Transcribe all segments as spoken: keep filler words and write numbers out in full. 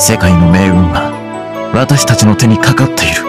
世界の命運は私たちの手にかかっている。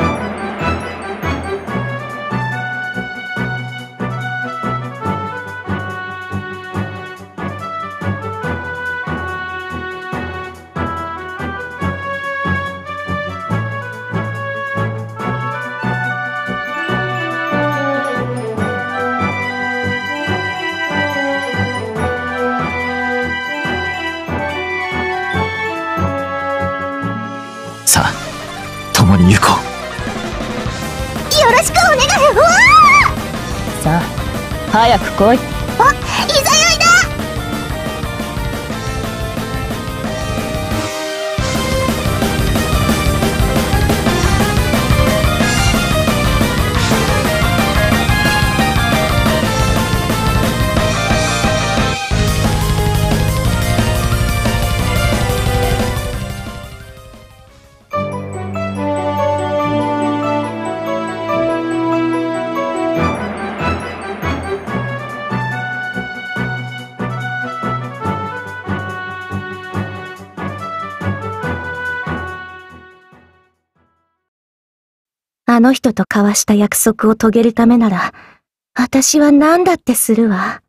さあ、共に行こう。 よろしくお願い。うわー！さあ、早く来い。 あ、いざよいだ。あの人と交わした約束を遂げるためなら、私は何だってするわ。